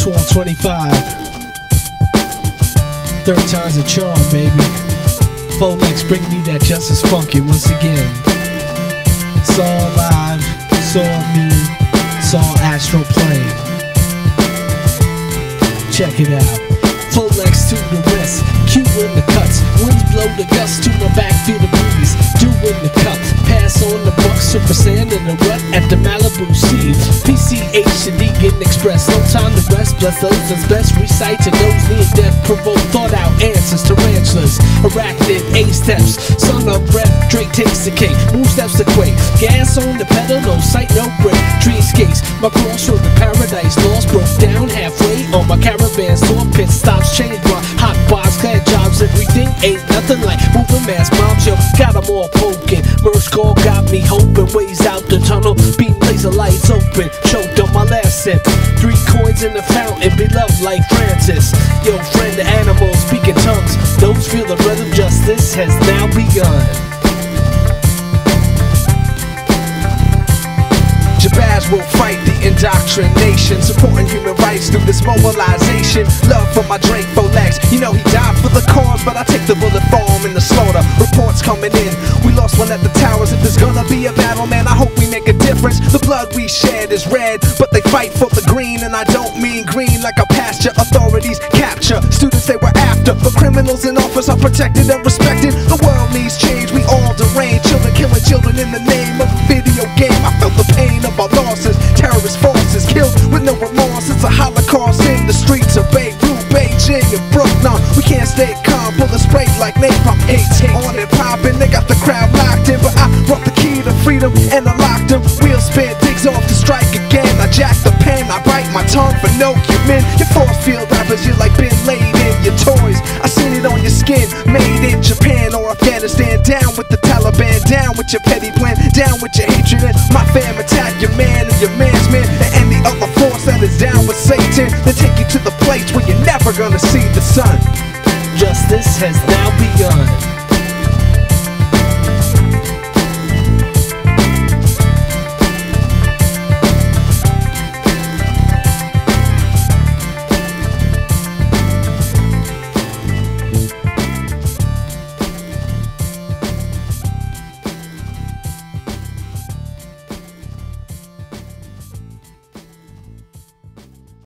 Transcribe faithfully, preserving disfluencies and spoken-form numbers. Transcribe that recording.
twelve twenty-five. Third time's a charm, baby. Full X bring me that Justice Funky once again. Saw live, saw me, saw astral plane. Check it out. Full X to the west, Q in the cuts. Winds blow the gusts to my back through the breeze. Dew in the cup, pass on the buck. Super sand in the rut at the Malibu Sea. P C H to Deegan Express, no time to rest. Bless those that's best, recite to those near death. Provoke thought out answers, tarantulas, arachnid, A-steps. Son of rep, Drake takes the cake. Move steps to quake, gas on the pedal, no sight, no break. Dreamscapes, my crossroad to paradise. Lost, broke down halfway on my caravan. Store pit stops, change my hot bars, clad jobs. Everything ain't nothing like moving mass moms. Yo, got them all poking. Merch call got me hoping. Ways out the tunnel, beam laser lights open. Choked on my last sip. Three coins in the fountain, beloved like Francis. Yo, friend, the animals speaking tongues. Those feel the rhythm, justice has now begun. Jabaz will fight the indoctrination, supporting human rights through this mobilization. Love for my Drake Folex, you know he died for the cause, but I take the bullet for him in the slaughter. Reports coming in, we lost one at the towers. If there's gonna be a battle, man, I hope we make a difference. The blood we shed is red, but they fight for the green, and I don't mean green like a pasture. Authorities capture students they were after, but criminals in office are protected and respected. The world needs change, we all deranged. Children killing children in the name of a video game. I felt the pain of our losses, terrorist forces killed with no remorse. It's a holocaust in the streets of Beirut, Beijing, and Brooklyn. We can't stay calm, bullet spray like napalm. eighteen on and popping, they got the crowd locked in, but I brought the key to freedom and I locked them. Wheels spin, digs off to strike again. I jack the pen, I bite my tongue for no human. Your force field rappers, you're like been laid in your toys. I seen it on your skin, made in Japan or Afghanistan. Down with the Taliban, down with your petty plan, down with your hatred and my fam attack your man and your man's man and any other force that is down with Satan. They take you to the place where you're never gonna see the sun. Justice has now begun.